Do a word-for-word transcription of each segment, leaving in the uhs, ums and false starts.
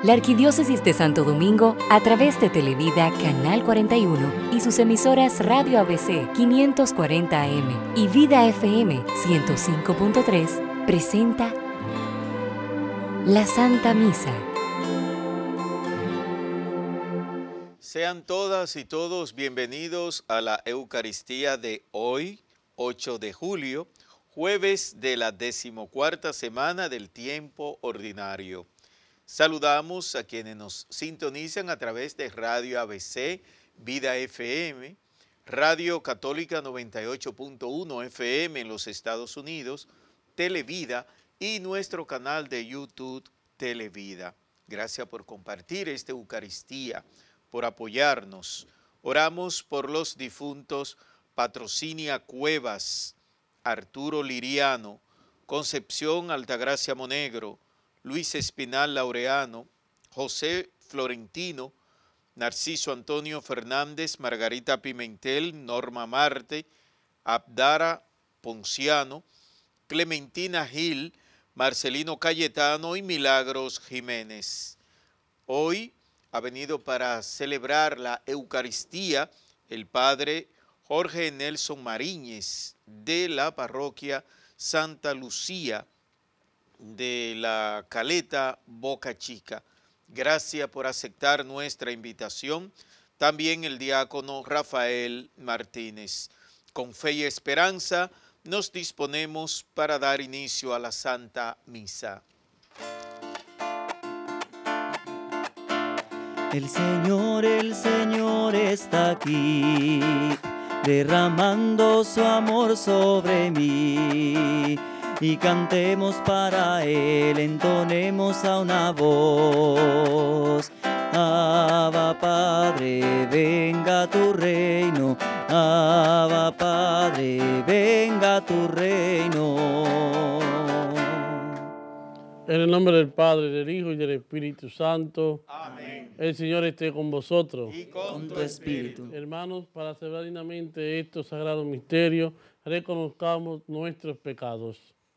La Arquidiócesis de Santo Domingo, a través de Televida Canal cuarenta y uno y sus emisoras Radio A B C quinientos cuarenta A M y Vida F M ciento cinco punto tres, presenta la Santa Misa. Sean todas y todos bienvenidos a la Eucaristía de hoy, ocho de julio, jueves de la decimocuarta semana del tiempo ordinario. Saludamos a quienes nos sintonizan a través de Radio A B C, Vida F M, Radio Católica noventa y ocho punto uno F M en los Estados Unidos, Televida y nuestro canal de YouTube Televida. Gracias por compartir esta Eucaristía, por apoyarnos. Oramos por los difuntos Patrocinia Cuevas, Arturo Liriano, Concepción Altagracia Monegro, Luis Espinal Laureano, José Florentino, Narciso Antonio Fernández, Margarita Pimentel, Norma Marte, Abdara Ponciano, Clementina Gil, Marcelino Cayetano y Milagros Jiménez. Hoy ha venido para celebrar la Eucaristía el padre Jorge Nelson Mariñez de la parroquia Santa Lucía de la Caleta Boca Chica. Gracias por aceptar nuestra invitación. También el diácono Rafael Martínez. Con fe y esperanza nos disponemos para dar inicio a la Santa Misa. El Señor, el Señor está aquí, derramando su amor sobre mí. Y cantemos para Él, entonemos a una voz. Abba Padre, venga tu reino. Abba Padre, venga tu reino. En el nombre del Padre, del Hijo y del Espíritu Santo. Amén. El Señor esté con vosotros. Y con tu espíritu. Hermanos, para celebrar dignamente estos sagrados misterios, reconozcamos nuestros pecados.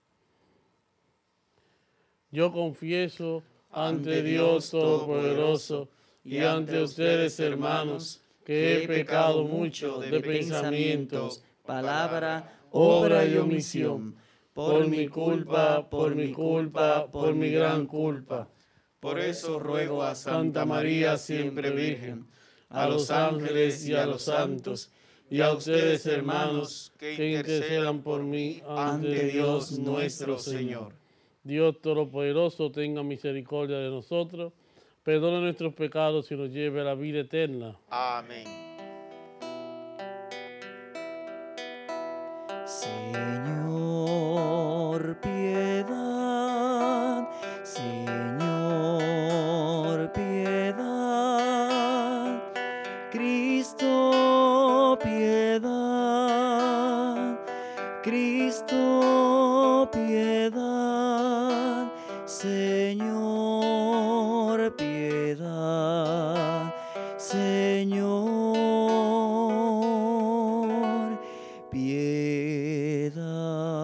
Yo confieso ante Dios Todopoderoso y ante ustedes, hermanos, que he pecado mucho de pensamientos, palabra, obra y omisión, por mi culpa, por mi culpa, por mi gran culpa. Por eso ruego a Santa María siempre Virgen, a los ángeles y a los santos, y a ustedes, hermanos, que intercedan por mí ante Dios nuestro Señor. Dios Todopoderoso tenga misericordia de nosotros, perdone nuestros pecados y nos lleve a la vida eterna. Amén. Señor, piedad, Señor, piedad, Cristo, piedad, Cristo, piedad, Señor, piedad, Señor, piedad.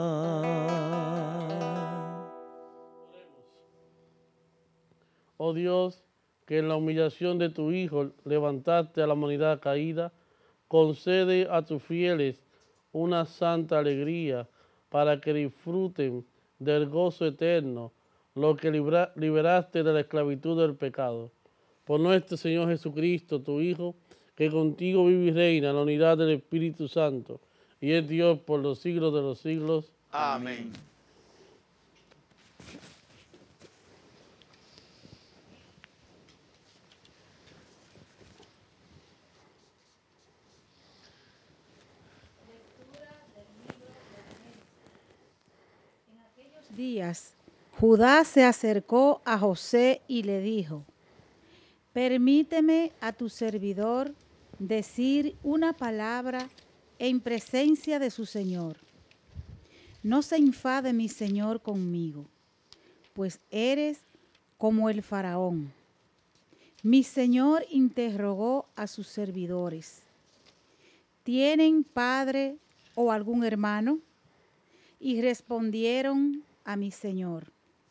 Oh Dios, que en la humillación de tu Hijo levantaste a la humanidad caída, concede a tus fieles una santa alegría para que disfruten del gozo eterno, lo que libra, liberaste de la esclavitud del pecado. Por nuestro Señor Jesucristo, tu Hijo, que contigo vive y reina en la unidad del Espíritu Santo, y es Dios por los siglos de los siglos. Amén. Días, Judá se acercó a José y le dijo: permíteme a tu servidor decir una palabra en presencia de su señor. No se enfade mi señor conmigo, pues eres como el faraón. Mi señor interrogó a sus servidores: ¿tienen padre o algún hermano? Y respondieron a mi señor: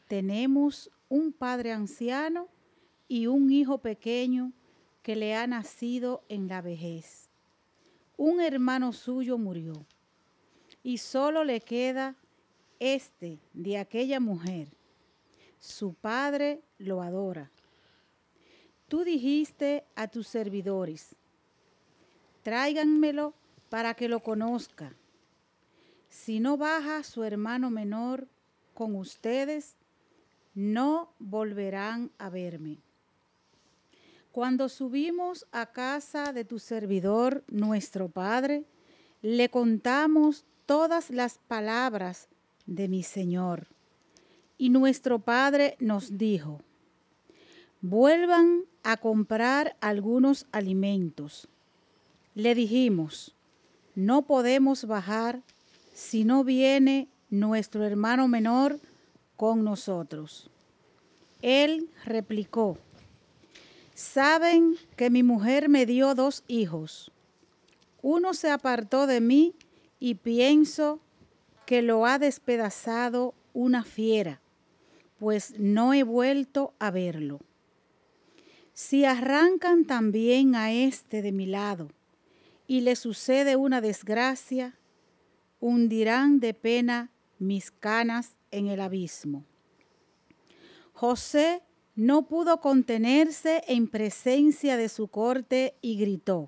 tenemos un padre anciano y un hijo pequeño que le ha nacido en la vejez. Un hermano suyo murió y solo le queda este de aquella mujer. Su padre lo adora. Tú dijiste a tus servidores, tráiganmelo para que lo conozca. Si no baja su hermano menor con ustedes, no volverán a verme. Cuando subimos a casa de tu servidor, nuestro padre, le contamos todas las palabras de mi señor. Y nuestro padre nos dijo, vuelvan a comprar algunos alimentos. Le dijimos, no podemos bajar si no viene nuestro hermano menor con nosotros. Él replicó, saben que mi mujer me dio dos hijos. Uno se apartó de mí y pienso que lo ha despedazado una fiera, pues no he vuelto a verlo. Si arrancan también a este de mi lado y le sucede una desgracia, hundirán de pena mis canas en el abismo. José no pudo contenerse en presencia de su corte y gritó,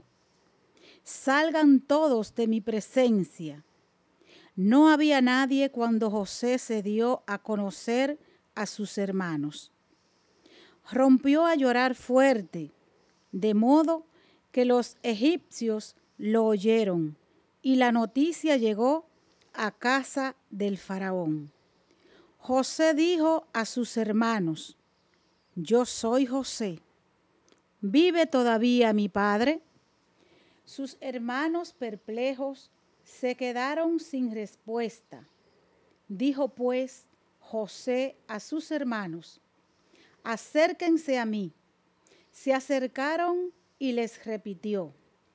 salgan todos de mi presencia. No había nadie cuando José se dio a conocer a sus hermanos. Rompió a llorar fuerte, de modo que los egipcios lo oyeron y la noticia llegó a casa del faraón. José dijo a sus hermanos, yo soy José. ¿Vive todavía mi padre? Sus hermanos perplejos se quedaron sin respuesta. Dijo pues José a sus hermanos, acérquense a mí. Se acercaron y les repitió,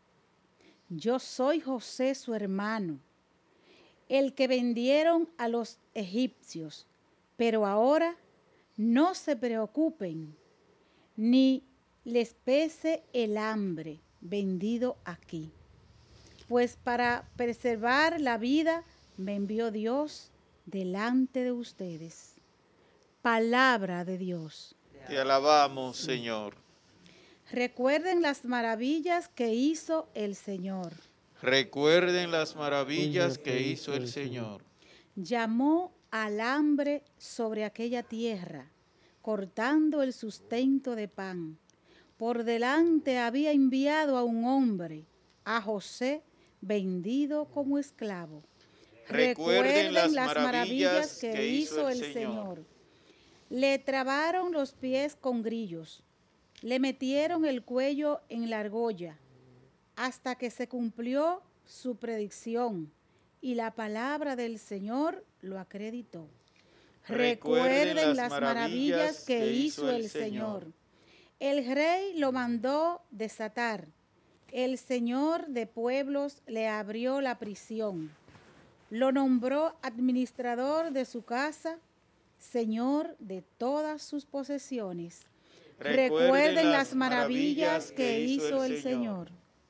yo soy José su hermano, el que vendieron a los egipcios, pero ahora no se preocupen, ni les pese el hambre vendido aquí, pues para preservar la vida me envió Dios delante de ustedes. Palabra de Dios. Te alabamos, Señor. Recuerden las maravillas que hizo el Señor. Recuerden las maravillas que hizo el Señor. Llamó al hambre sobre aquella tierra, cortando el sustento de pan. Por delante había enviado a un hombre, a José, vendido como esclavo. Recuerden las maravillas que hizo el Señor. Le trabaron los pies con grillos, le metieron el cuello en la argolla, hasta que se cumplió su predicción, y la palabra del Señor lo acreditó. Recuerden las maravillas que hizo el Señor. El rey lo mandó desatar. El Señor de pueblos le abrió la prisión. Lo nombró administrador de su casa, Señor de todas sus posesiones. Recuerden las maravillas que hizo el Señor.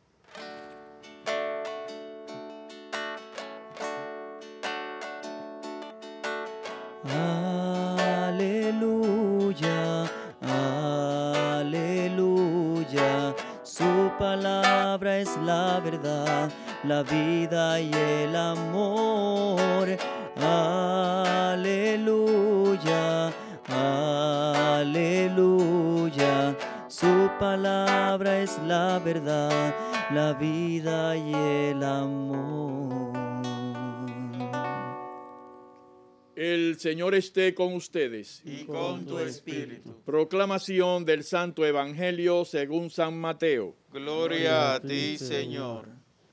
Aleluya, aleluya, su palabra es la verdad, la vida y el amor. Aleluya, aleluya, su palabra es la verdad, la vida y el amor. El Señor esté con ustedes. Y con tu espíritu. Proclamación del Santo Evangelio según San Mateo. Gloria a ti, Señor.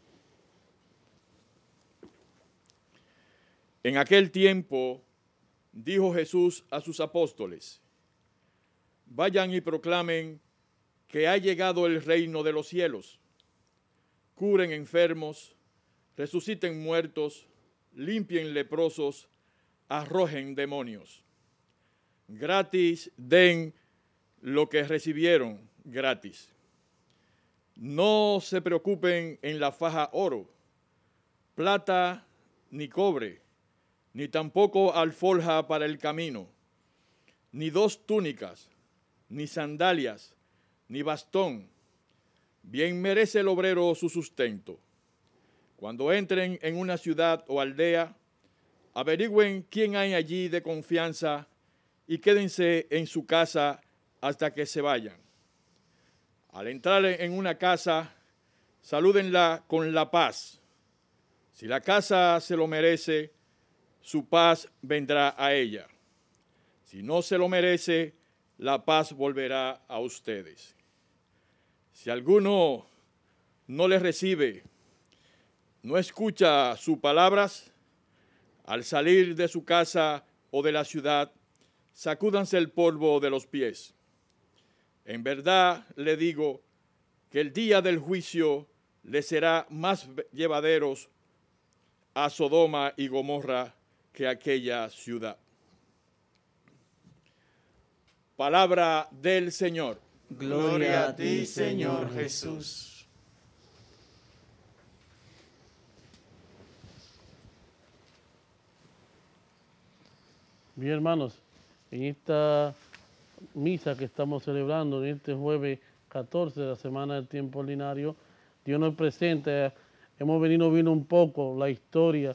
En aquel tiempo dijo Jesús a sus apóstoles, vayan y proclamen que ha llegado el reino de los cielos. Curen enfermos, resuciten muertos, limpien leprosos, arrojen demonios. gratis den lo que recibieron gratis. No se preocupen en la faja oro, plata ni cobre, ni tampoco alforja para el camino, ni dos túnicas, ni sandalias, ni bastón. Bien merece el obrero su sustento. Cuando entren en una ciudad o aldea, averigüen quién hay allí de confianza y quédense en su casa hasta que se vayan. Al entrar en una casa, salúdenla con la paz. Si la casa se lo merece, su paz vendrá a ella. Si no se lo merece, la paz volverá a ustedes. Si alguno no les recibe, no escucha sus palabras, al salir de su casa o de la ciudad, sacúdanse el polvo de los pies. En verdad le digo que el día del juicio les será más llevaderos a Sodoma y Gomorra que a aquella ciudad. Palabra del Señor. Gloria a ti, Señor Jesús. Bien, hermanos, en esta misa que estamos celebrando en este jueves catorce de la semana del tiempo ordinario, Dios nos presenta, hemos venido viendo un poco la historia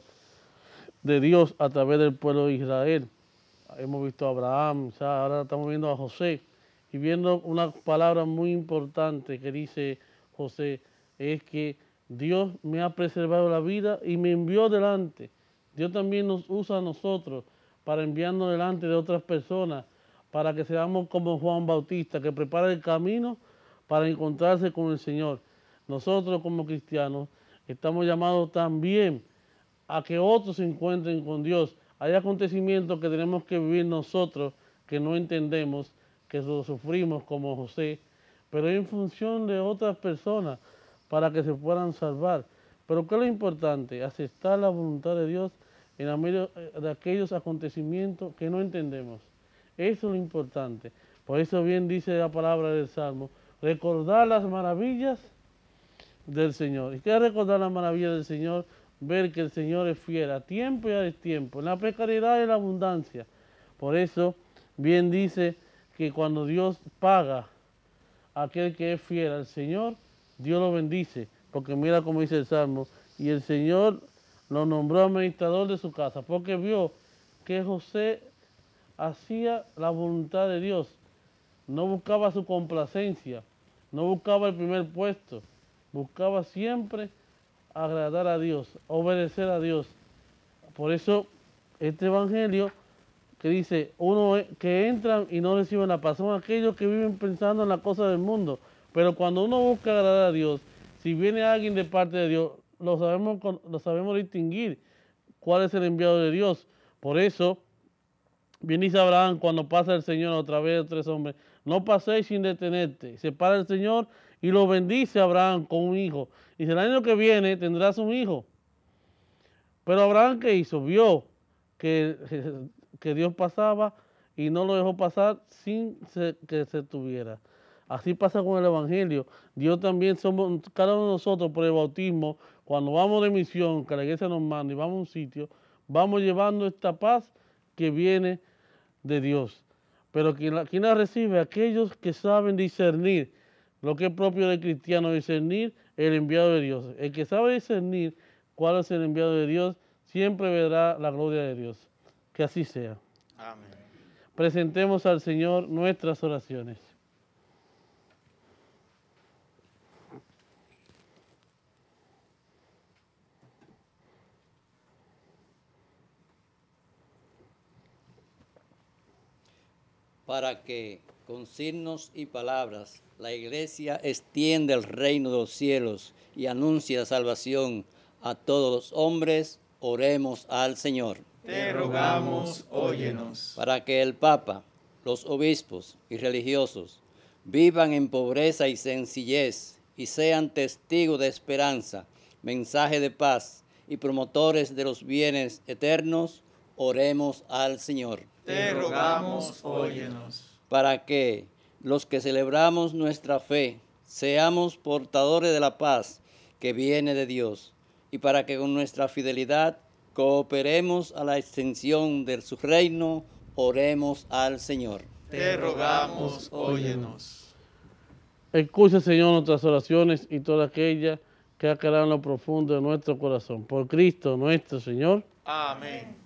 de Dios a través del pueblo de Israel. Hemos visto a Abraham, ahora estamos viendo a José y viendo una palabra muy importante que dice José, es que Dios me ha preservado la vida y me envió delante. Dios también nos usa a nosotros para enviarnos delante de otras personas, para que seamos como Juan Bautista, que prepara el camino para encontrarse con el Señor. Nosotros como cristianos estamos llamados también a que otros se encuentren con Dios. Hay acontecimientos que tenemos que vivir nosotros, que no entendemos, que lo sufrimos como José, pero en función de otras personas, para que se puedan salvar. Pero ¿qué es lo importante? Aceptar la voluntad de Dios en la medio de aquellos acontecimientos que no entendemos. Eso es lo importante. Por eso bien dice la palabra del Salmo, recordar las maravillas del Señor. ¿Y qué es recordar las maravillas del Señor? Ver que el Señor es fiel a tiempo y a destiempo, en la precariedad y en la abundancia. Por eso bien dice que cuando Dios paga a aquel que es fiel al Señor, Dios lo bendice. Porque mira como dice el Salmo, y el Señor lo nombró administrador de su casa, porque vio que José hacía la voluntad de Dios, no buscaba su complacencia, no buscaba el primer puesto, buscaba siempre agradar a Dios, obedecer a Dios. Por eso este evangelio que dice, uno que entran y no reciben la paz, son aquellos que viven pensando en las cosas del mundo, pero cuando uno busca agradar a Dios, si viene alguien de parte de Dios, lo sabemos, lo sabemos distinguir cuál es el enviado de Dios. Por eso, bien dice Abraham cuando pasa el Señor a través de tres hombres, no paséis sin detenerte. Se para el Señor y lo bendice a Abraham con un hijo. Y el año que viene tendrás un hijo. Pero Abraham, ¿qué hizo? Vio que, que Dios pasaba y no lo dejó pasar sin que se tuviera. Así pasa con el Evangelio. Dios también somos, cada uno de nosotros por el bautismo, cuando vamos de misión, que la iglesia nos manda y vamos a un sitio, vamos llevando esta paz que viene de Dios. Pero ¿quién la, quién la recibe? Aquellos que saben discernir lo que es propio del cristiano, discernir el enviado de Dios. El que sabe discernir cuál es el enviado de Dios, siempre verá la gloria de Dios. Que así sea. Amén. Presentemos al Señor nuestras oraciones. Para que con signos y palabras la Iglesia extienda el reino de los cielos y anuncie la salvación a todos los hombres, oremos al Señor. Te rogamos, óyenos. Para que el Papa, los obispos y religiosos vivan en pobreza y sencillez y sean testigos de esperanza, mensaje de paz y promotores de los bienes eternos, oremos al Señor. te rogamos, óyenos. Para que los que celebramos nuestra fe seamos portadores de la paz que viene de Dios, y para que con nuestra fidelidad cooperemos a la extensión de su reino, oremos al Señor. Te rogamos, óyenos. Escucha, Señor, nuestras oraciones y todas aquellas que ha quedado en lo profundo de nuestro corazón. Por Cristo nuestro Señor. Amén.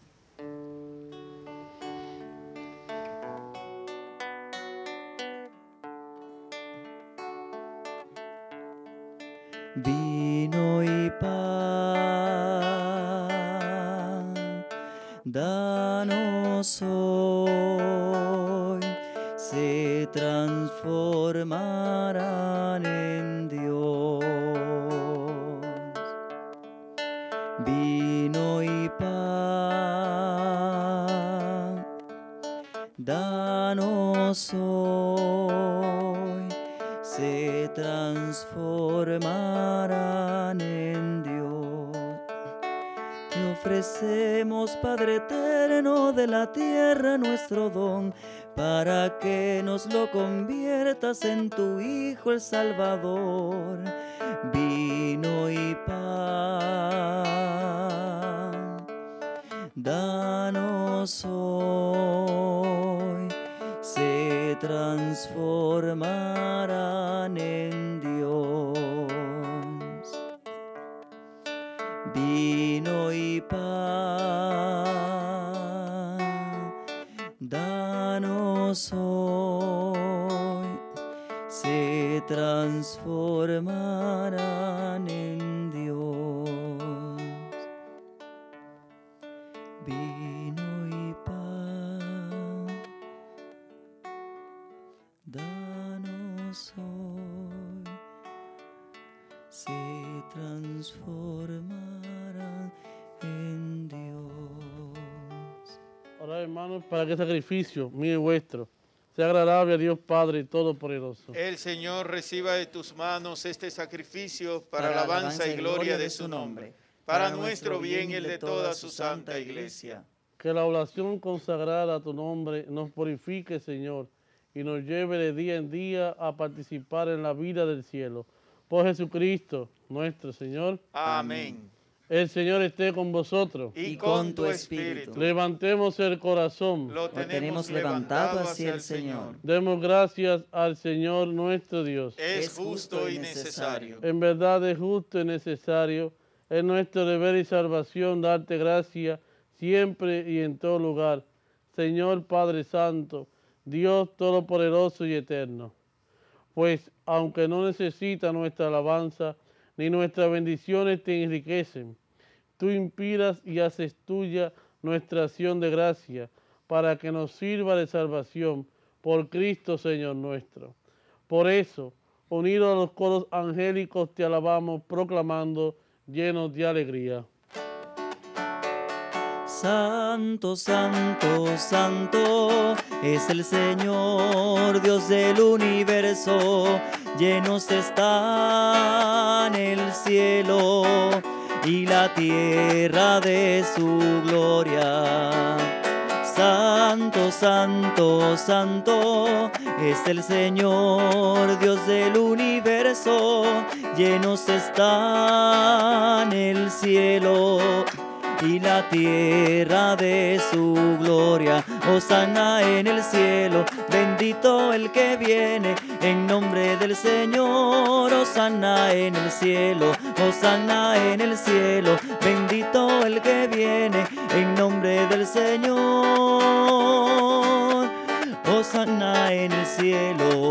Vino y paz, danos hoy, se transformarán en Dios. Vino y paz, danos hoy, se transformarán en Dios. Te ofrecemos, Padre eterno, de la tierra nuestro don, para que nos lo conviertas en tu Hijo el Salvador. Vino y paz, danos hoy, se transformarán en Dios. Vino y paz, danos hoy, se transformarán en Dios. Vino y paz, danos hoy, se transformarán en Dios. Ahora, hermanos, para que el sacrificio mío y vuestro sea agradable a Dios Padre Todopoderoso. El Señor reciba de tus manos este sacrificio para, para alabanza y gloria de su nombre, para nuestro bien y el de toda su santa iglesia. Que la oración consagrada a tu nombre nos purifique, Señor, y nos lleve de día en día a participar en la vida del cielo. Por Jesucristo, nuestro Señor. Amén. El Señor esté con vosotros. Y con tu espíritu. Levantemos el corazón. Lo tenemos levantado hacia el Señor. Demos gracias al Señor nuestro Dios. Es justo y necesario. En verdad es justo y necesario. Es nuestro deber y salvación darte gracia siempre y en todo lugar. Señor Padre Santo, Dios Todopoderoso y Eterno. Pues aunque no necesita nuestra alabanza, ni nuestras bendiciones te enriquecen, tú inspiras y haces tuya nuestra acción de gracia, para que nos sirva de salvación por Cristo Señor nuestro. Por eso, unidos a los coros angélicos, te alabamos, proclamando, llenos de alegría. Santo, santo, santo, es el Señor, Dios del universo. Llenos está en el cielo y la tierra de su gloria. Santo, santo, santo, es el Señor, Dios del universo. Llenos está en el cielo y la tierra de su gloria. Hosana en el cielo, bendito el que viene en nombre del Señor. Hosana en el cielo, hosana en el cielo, bendito el que viene en nombre del Señor. Hosana en el cielo.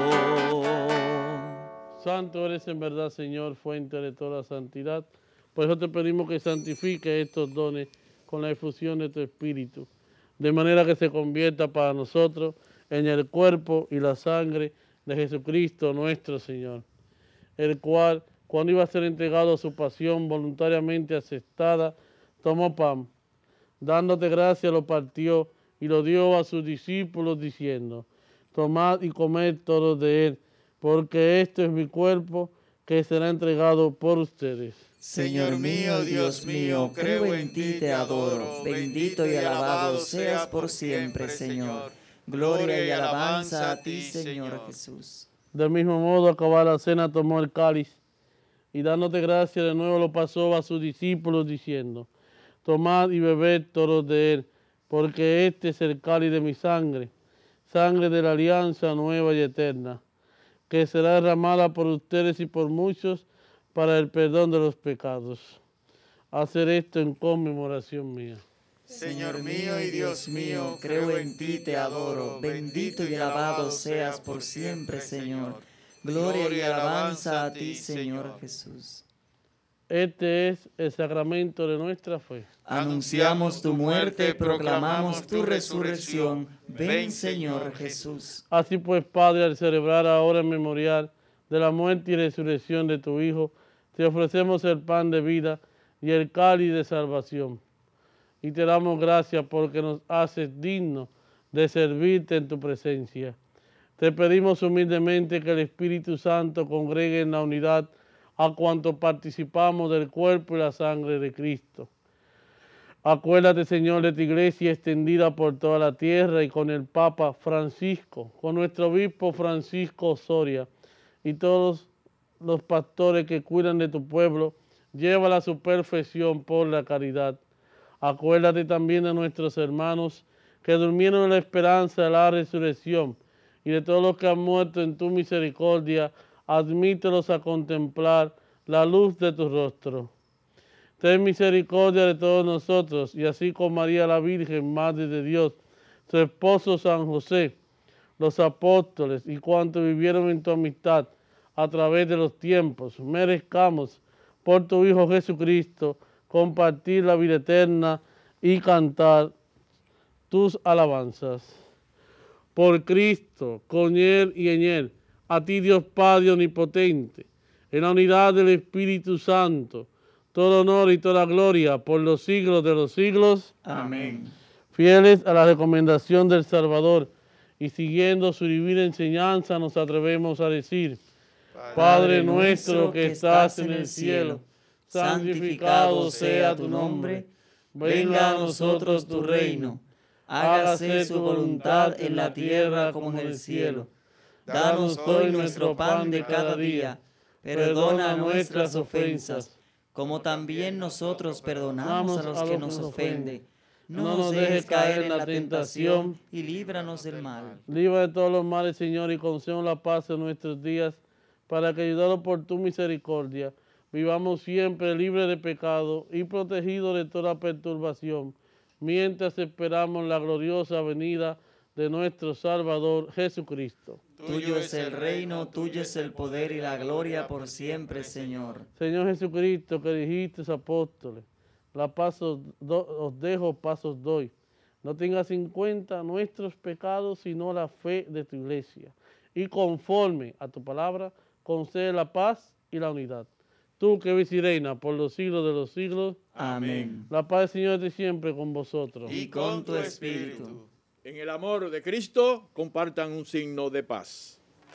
Santo eres en verdad, Señor, fuente de toda santidad. Por eso te pedimos que santifique estos dones con la efusión de tu Espíritu, de manera que se convierta para nosotros en el cuerpo y la sangre de Jesucristo nuestro Señor, el cual, cuando iba a ser entregado a su pasión voluntariamente aceptada, tomó pan, dándote gracia lo partió y lo dio a sus discípulos diciendo: tomad y comed todos de él, porque esto es mi cuerpo que será entregado por ustedes. Señor mío, Dios mío, creo en ti, te adoro. Bendito y alabado seas por siempre, Señor. Gloria y alabanza a ti, Señor Jesús. Del mismo modo, acabada la cena, tomó el cáliz y dándote gracia de nuevo lo pasó a sus discípulos diciendo: tomad y bebed todos de él, porque este es el cáliz de mi sangre, sangre de la alianza nueva y eterna, que será derramada por ustedes y por muchos para el perdón de los pecados. Hacer esto en conmemoración mía. Señor mío y Dios mío, creo en ti, te adoro. Bendito y alabado seas por siempre, Señor. Gloria y alabanza a ti, Señor Jesús. Este es el sacramento de nuestra fe. Anunciamos tu muerte, proclamamos tu resurrección. Ven, Señor Jesús. Así pues, Padre, al celebrar ahora el memorial de la muerte y resurrección de tu Hijo, te ofrecemos el pan de vida y el cáliz de salvación. Y te damos gracias porque nos haces dignos de servirte en tu presencia. Te pedimos humildemente que el Espíritu Santo congregue en la unidad a cuanto participamos del cuerpo y la sangre de Cristo. Acuérdate, Señor, de tu iglesia extendida por toda la tierra y con el Papa Francisco, con nuestro obispo Francisco Osoria y todos los pastores que cuidan de tu pueblo, llévala a su perfección por la caridad. Acuérdate también de nuestros hermanos que durmieron en la esperanza de la resurrección y de todos los que han muerto en tu misericordia, admítelos a contemplar la luz de tu rostro. Ten misericordia de todos nosotros, y así con María la Virgen, Madre de Dios, su esposo San José, los apóstoles y cuantos vivieron en tu amistad a través de los tiempos, merezcamos por tu Hijo Jesucristo compartir la vida eterna y cantar tus alabanzas. Por Cristo, con Él y en Él, a ti Dios Padre Omnipotente, en la unidad del Espíritu Santo, todo honor y toda gloria por los siglos de los siglos. Amén. Fieles a la recomendación del Salvador y siguiendo su divina enseñanza, nos atrevemos a decir: Padre nuestro que estás en el cielo, santificado sea tu nombre, venga a nosotros tu reino, hágase tu voluntad en la tierra como en el cielo. Danos hoy nuestro pan de cada día, perdona nuestras ofensas, como también nosotros perdonamos a los que nos ofenden. No nos dejes caer en la tentación y líbranos del mal. Libra de todos los males, Señor, y concédenos la paz en nuestros días, para que, ayudados por tu misericordia, vivamos siempre libres de pecado y protegidos de toda perturbación, mientras esperamos la gloriosa venida de nuestro Salvador Jesucristo. Tuyo es el reino, tuyo es el poder y la gloria por siempre, Señor. Señor Jesucristo, que dijiste a los apóstoles: la paz os, do, os dejo, paz os doy. No tengas en cuenta nuestros pecados, sino la fe de tu iglesia. Y conforme a tu palabra, concede la paz y la unidad. Tú que vives y reinas por los siglos de los siglos. Amén. La paz del Señor esté siempre con vosotros. Y con tu espíritu. En el amor de Cristo, compartan un signo de paz.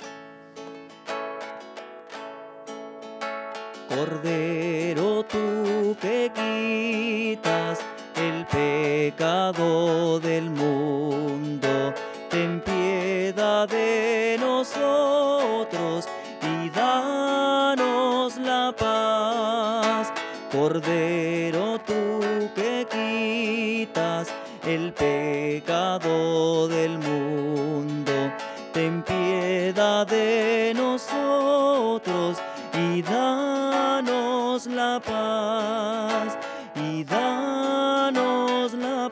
Cordero, tú que quitas el pecado del mundo, ten piedad de nosotros y danos la paz. Cordero, tú que quitas el pecado del mundo, ten piedad de nosotros y danos la paz, y danos la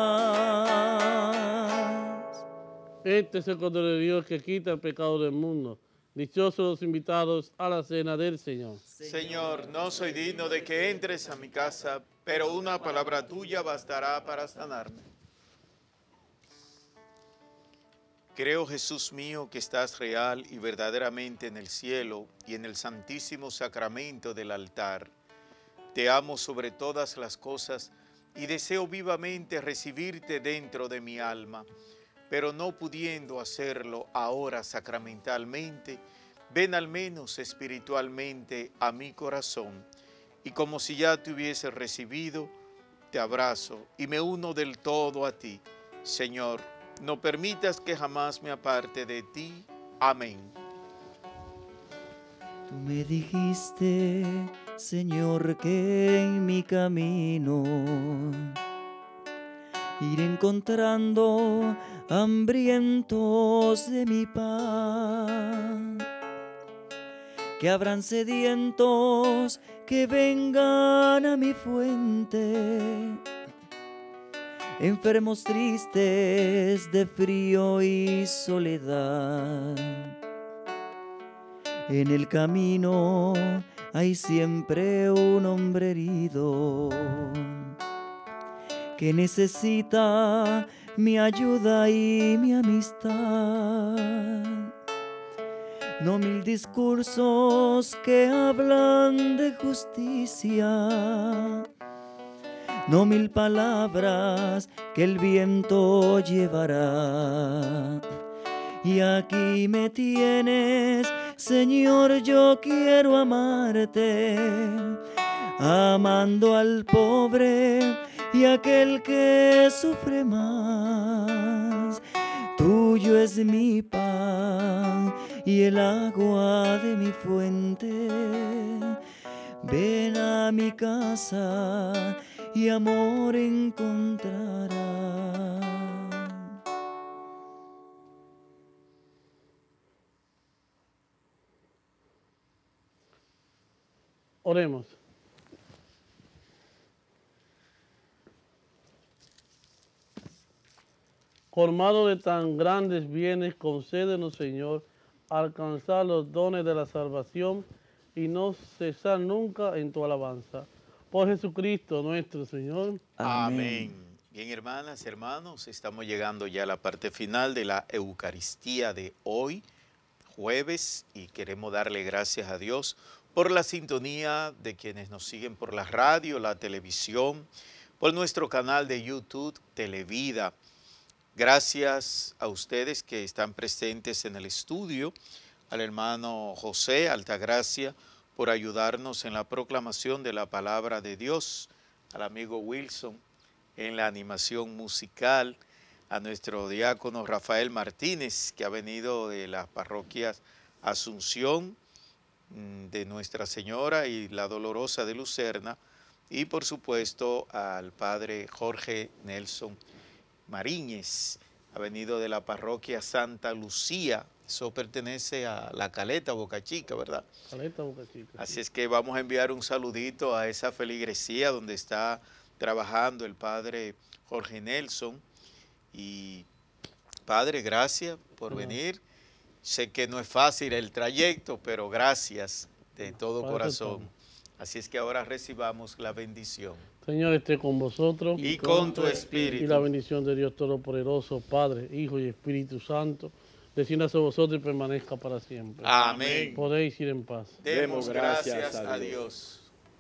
paz. Este es el Cordero de Dios que quita el pecado del mundo. Dichosos los invitados a la cena del Señor. Señor, no soy digno de que entres a mi casa, pero una palabra tuya bastará para sanarme. Creo, Jesús mío, que estás real y verdaderamente en el cielo y en el santísimo sacramento del altar. Te amo sobre todas las cosas y deseo vivamente recibirte dentro de mi alma, pero no pudiendo hacerlo ahora sacramentalmente, ven al menos espiritualmente a mi corazón y como si ya te hubiese recibido, te abrazo y me uno del todo a ti. Señor, no permitas que jamás me aparte de ti. Amén. Tú me dijiste, Señor, que en mi camino iré encontrando hambrientos de mi pan, que habrán sedientos que vengan a mi fuente, enfermos tristes de frío y soledad. En el camino hay siempre un hombre herido que necesita mi ayuda y mi amistad. No mil discursos que hablan de justicia, no mil palabras que el viento llevará. Y aquí me tienes, Señor, yo quiero amarte, amando al pobre y aquel que sufre más. Tuyo es mi pan y el agua de mi fuente. Ven a mi casa y amor encontrarás. Oremos. Colmado de tan grandes bienes, concédenos, Señor, alcanzar los dones de la salvación y no cesar nunca en tu alabanza. Por Jesucristo nuestro Señor. Amén. Amén. Bien, hermanas, hermanos, estamos llegando ya a la parte final de la Eucaristía de hoy, jueves, y queremos darle gracias a Dios por la sintonía de quienes nos siguen por la radio, la televisión, por nuestro canal de YouTube, Televida. Gracias a ustedes que están presentes en el estudio, al hermano José Altagracia por ayudarnos en la proclamación de la palabra de Dios, al amigo Wilson en la animación musical, a nuestro diácono Rafael Martínez, que ha venido de las parroquias Asunción, de Nuestra Señora y la Dolorosa de Lucerna, y por supuesto al padre Jorge Nelson Mariñez, ha venido de la parroquia Santa Lucía, eso pertenece a la Caleta Boca Chica, ¿verdad? Caleta Boca Chica. Así sí. es que vamos a enviar un saludito a esa feligresía donde está trabajando el padre Jorge Nelson. Y padre, gracias por no. venir. Sé que no es fácil el trayecto, pero gracias de todo padre corazón. Todo. Así es que ahora recibamos la bendición. Señor, esté con vosotros. Y con tu espíritu. Y la bendición de Dios Todopoderoso, Padre, Hijo y Espíritu Santo, descienda sobre vosotros y permanezca para siempre. Amén. Podéis ir en paz. Demos gracias a Dios.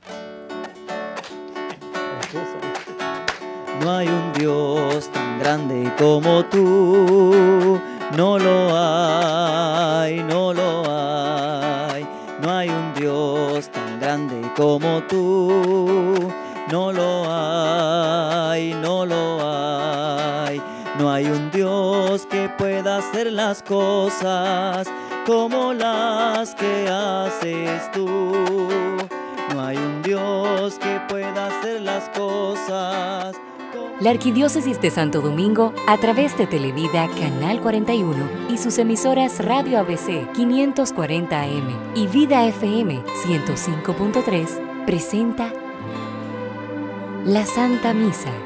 No hay un Dios tan grande como tú, no lo hay, no lo hay. No hay un Dios tan grande como tú, no lo hay, no lo hay. No hay un Dios que pueda hacer las cosas como las que haces tú. No hay un Dios que pueda hacer las cosas. La Arquidiócesis de Santo Domingo, a través de Televida Canal cuarenta y uno y sus emisoras Radio A B C quinientos cuarenta A M y Vida F M ciento cinco punto tres, presenta la Santa Misa.